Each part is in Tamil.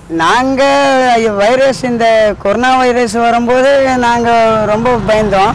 நாங்கள் வைரஸ் இந்த கொரோனா வைரஸ் வரும்போது நாங்கள் ரொம்ப பயந்தோம்.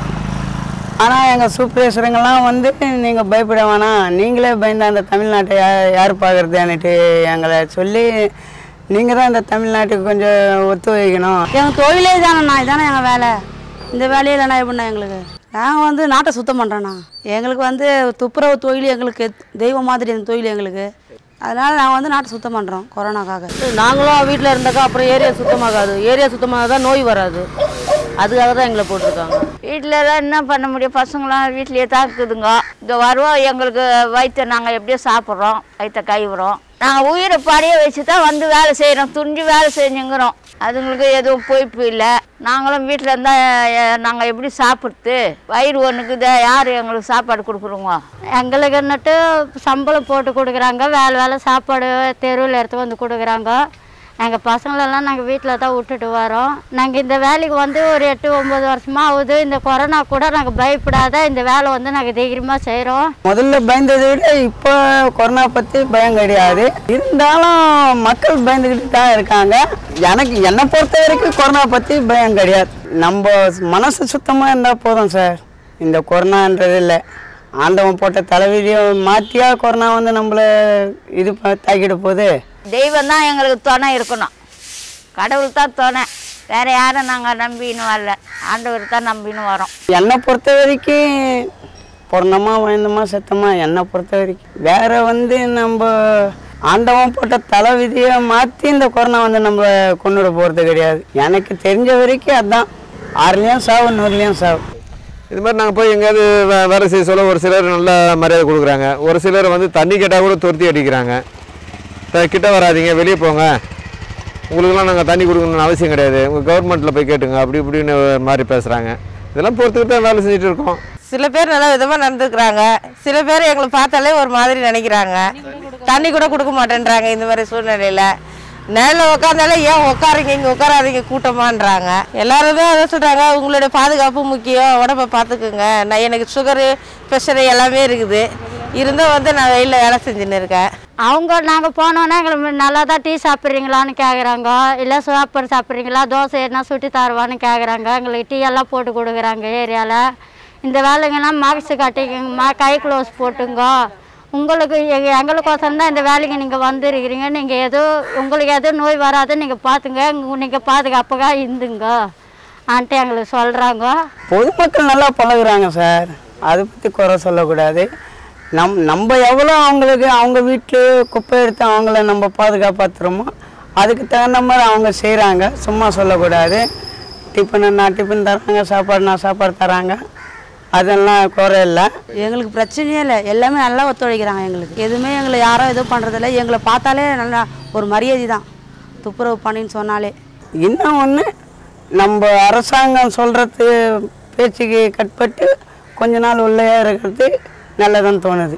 ஆனால் எங்கள் சூப்பர்வைசருங்கெல்லாம் வந்து நீங்கள் பயப்பட வேணாம், நீங்களே பயந்த அந்த தமிழ்நாட்டை யார் பார்க்குறதுன்னுட்டு எங்களை சொல்லி நீங்கள் தான் இந்த தமிழ்நாட்டுக்கு கொஞ்சம் ஒத்துழைக்கணும். எங்கள் தொழிலே தானேண்ணா, இதானே எங்கள் வேலை. இந்த வேலையில் என்ன எப்படின்னா எங்களுக்கு நாங்கள் வந்து நாட்டை சுத்தம் பண்ணுறோண்ணா. எங்களுக்கு வந்து துப்புரவு தொழில் எங்களுக்கு தெய்வம் மாதிரி இந்த தொழில் எங்களுக்கு. அதனால் நாங்கள் வந்து நாட்டை சுத்தம் பண்ணுறோம் கொரோனாக்காக. நாங்களும் வீட்டில் இருந்தாக்கா அப்புறம் ஏரியா சுத்தமாகாது. ஏரியா சுத்தமாக தான் நோய் வராது. அதுக்காக தான் எங்களை போட்டிருக்காங்க. வீட்டில் தான் என்ன பண்ண முடியும், பசங்களாம் வீட்லேயே தான் இருக்குதுங்க. இங்கே வருவோம், எங்களுக்கு வயிற்றை நாங்கள் எப்படியோ சாப்பிட்றோம், வயிற்றை கைவிடுறோம். நாங்கள் உயிரை படைய வச்சு தான் வந்து வேலை செய்கிறோம், துணிஞ்சு வேலை செஞ்சுங்கிறோம். அதுங்களுக்கு எதுவும் பொய்ப்பு இல்லை. நாங்களும் வீட்டில் இருந்தால் நாங்கள் எப்படி சாப்பிட்றது? வயிறு ஒன்றுக்குது, யார் எங்களுக்கு சாப்பாடு கொடுக்குறோங்க? எங்களுக்குன்னுட்டு சம்பளம் போட்டு கொடுக்குறாங்க, வேலை சாப்பாடு தெருவில் எடுத்து வந்து கொடுக்குறாங்க. எங்கள் பசங்களெல்லாம் நாங்கள் வீட்டில் தான் விட்டுட்டு வரோம். நாங்கள் இந்த வேலைக்கு வந்து ஒரு 8-9 வருஷமாக ஆகுது. இந்த கொரோனா கூட நாங்கள் பயப்படாத இந்த வேலை வந்து நாங்கள் தைரியமாக செய்கிறோம். முதல்ல பயந்ததை விட இப்போ கொரோனா பற்றி பயம் கிடையாது. இருந்தாலும் மக்கள் பயந்துக்கிட்டு தான் இருக்காங்க. என்னை பொறுத்த வரைக்கும் கொரோனா பற்றி பயம் கிடையாது. நம்ம மனசு சுத்தமாக இருந்தால் போதும் சார். இந்த கொரோனான்றது இல்லை, ஆண்டவன் போட்ட தலைவிதியை மாற்றியா கொரோனா வந்து நம்மளை இது தாக்கிட போகுது. தெய்வம் தான் எங்களுக்கு துணை இருக்கணும், கடவுள் தான் துணை. வேறு யாரும் நாங்கள் நம்பின்னு வரல, ஆண்டவர் தான் நம்பின்னு வரோம். என்னை பொறுத்த வரைக்கும் பிறந்தமா வாழ்ந்தமா செத்தமா, என்னை பொறுத்த வரைக்கும் வேறு வந்து நம்ம ஆண்டவன் போட்ட தலைவிதியை மாற்றி இந்த கொரோனா வந்து நம்ம கொண்டுட போகிறது கிடையாது. எனக்கு தெரிஞ்ச வரைக்கும் அதுதான், 6லேயும் சாவு 100லேயும் சாவு. இது மாதிரி நாங்கள் போய் எங்கேயாவது வேலை செய்ய சொல்ல ஒரு சிலர் நல்ல மரியாதை கொடுக்குறாங்க. ஒரு சிலர் வந்து தண்ணி கேட்டால் கூட துரத்தி அடிக்கிறாங்க. கிட்ட வராதிங்க, வெளியே போங்க, உங்களுக்கெல்லாம் நாங்கள் தண்ணி கொடுக்கணும்னு அவசியம் கிடையாது, உங்கள் கவர்மெண்ட்டில் போய் கேட்டுங்க, அப்படி இப்படின்னு மாதிரி பேசுகிறாங்க. இதெல்லாம் பொறுத்துக்கிட்டு தான் வேலை செஞ்சுட்டு இருக்கோம். சில பேர் நல்ல விதமாக நடந்துக்கிறாங்க, சில பேர் எங்களை பார்த்தாலே ஒரு மாதிரி நினைக்கிறாங்க. தண்ணி கூட கொடுக்க மாட்டேன்றாங்க. இந்த மாதிரி சூழ்நிலையில் நேரில் உட்காந்தாலே ஏன் உட்காருங்க, இங்கே உட்காராதீங்க கூட்டமான்றாங்க. எல்லாருமே அதை சொல்கிறாங்க, உங்களுடைய பாதுகாப்பு முக்கியம், உடம்பை பார்த்துக்குங்க. எனக்கு சுகரு ப்ரெஷரு எல்லாமே இருக்குது, இருந்தால் வந்து நான் வெயிலில் வேலை செஞ்சுன்னு இருக்கேன். அவங்க நாங்கள் போனோன்னா எங்களுக்கு நல்லா தான் டீ சாப்பிட்றீங்களான்னு கேட்குறாங்க, இல்லை சாப்பாடு சாப்பிட்றீங்களா, தோசை என்ன சுட்டி தருவான்னு கேட்குறாங்க. எங்களுக்கு டீ எல்லாம் போட்டு கொடுக்குறாங்க ஏரியாவில். இந்த வேலைங்கன்னா மாஸ்க் கட்டிக்கங்க, கை க்ளோஸ் போட்டுங்க, உங்களுக்கு எங்களுக்கோசரம் தான் இந்த வேலைக்கு நீங்கள் வந்துருக்கிறீங்க, நீங்கள் உங்களுக்கு எதுவும் நோய் வராது, நீங்கள் பார்த்துங்க, நீங்கள் பாதுகாப்பாக இருந்துங்க ஆன்ட்டு எங்களுக்கு சொல்கிறாங்க. பொதுமக்கள் நல்லா பழகுறாங்க சார், அதை பற்றி குறை சொல்லக்கூடாது. நம்ம எவ்வளோ அவங்களுக்கு அவங்க வீட்டில் குப்பை எடுத்து அவங்கள நம்ம பாதுகாப்பாற்றுறோமோ அதுக்கு தகுந்த மாதிரி அவங்க செய்கிறாங்க, சும்மா சொல்லக்கூடாது. டிஃபன் தராங்க, சாப்பாடு தராங்க, அதெல்லாம் குறை இல்லை. எங்களுக்கு பிரச்சனையே இல்லை, எல்லாமே நல்லா ஒத்துழைக்கிறாங்க. எங்களுக்கு எதுவுமே எங்களை யாரும் எதுவும் பண்ணுறதில்ல. எங்களை பார்த்தாலே நல்லா ஒரு மரியாதை தான், துப்புரவு பண்ணின்னு சொன்னாலே. இன்னும் ஒன்று, நம்ம அரசாங்கம் சொல்கிறது பேச்சுக்கு கட்பட்டு கொஞ்ச நாள் உள்ளே இருக்கிறது நல்லதுன்னு தோணுது.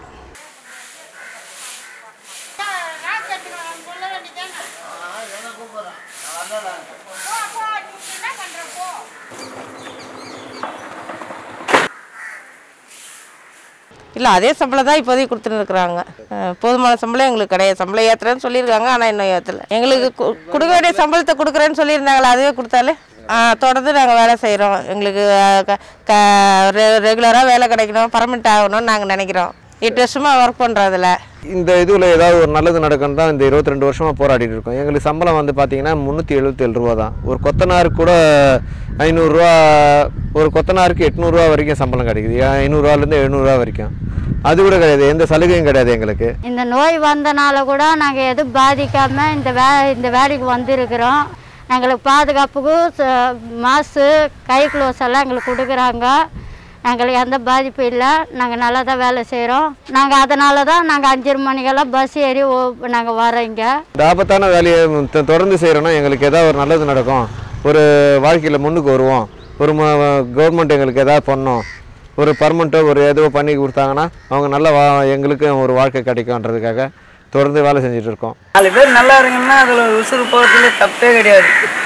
இல்லை, அதே சம்பளம் தான் இப்போதைக்கு கொடுத்துட்டு இருக்கிறாங்க. போதுமான சம்பளம் எங்களுக்கு கிடையாது. சம்பளம் ஏற்றுறேன்னு சொல்லியிருக்காங்க, ஆனால் இன்னும் ஏற்றலை. எங்களுக்கு கொடுக்க வேண்டிய சம்பளத்தை கொடுக்குறேன்னு சொல்லியிருந்தாங்களே, அதுவே கொடுத்தாலே தொடர்ந்து நாங்கள் வேலை செய்கிறோம். எங்களுக்கு ரெகுலராக வேலை கிடைக்கணும், பர்மனெண்ட் ஆகணும்னு நாங்கள் நினைக்கிறோம். 8 வருஷமாக ஒர்க் பண்ணுறதில்ல. இந்த இதில் ஏதாவது ஒரு நல்லது நடக்குன்னு தான் இந்த 22 வருஷமாக போராடிட்டு இருக்கோம். எங்களுக்கு சம்பளம் வந்து பார்த்திங்கன்னா 377 ரூபா தான். ஒரு கொத்தனாருக்கு கூட 500 ரூபா, ஒரு கொத்தனாருக்கு 800 ரூபா வரைக்கும் சம்பளம் கிடைக்குது. 500 ரூபாலேருந்து 700 ரூபா வரைக்கும். அது கூட கிடையாது, எந்த சலுகையும் கிடையாது எங்களுக்கு. இந்த நோய் வந்தனால கூட நாங்கள் எதுவும் பாதிக்காமல் இந்த வேலைக்கு வந்திருக்கிறோம். எங்களுக்கு பாதுகாப்புக்கு மாஸ்க்கு, கை க்ளோஸ் எல்லாம் எங்களுக்கு கொடுக்குறாங்க. எங்களுக்கு எந்த பாதிப்பும் இல்லை, நாங்கள் நல்லா தான் வேலை செய்கிறோம். நாங்கள் அதனால தான் நாங்கள் 5 மணிக்கெல்லாம் பஸ் ஏறி நாங்கள் வரோம். இங்கே இந்த ஆபத்தான வேலையை தொடர்ந்து செய்கிறோன்னா எங்களுக்கு ஏதாவது ஒரு நல்லது நடக்கும், ஒரு வாழ்க்கையில் முன்னுக்கு வருவோம், ஒரு கவர்மெண்ட் எங்களுக்கு எதாவது பண்ணோம், ஒரு பர்மனெண்ட்டோ ஒரு ஏதோ பண்ணி கொடுத்தாங்கன்னா அவங்க நல்ல எங்களுக்கு ஒரு வாழ்க்கை கிடைக்கும்ன்றதுக்காக தொடர்ந்து வேலை செஞ்சுட்டு இருக்கோம். 4 பேர் நல்லா இருக்குன்னா அதில் உசுறு போகிறதுல தப்பே கிடையாது.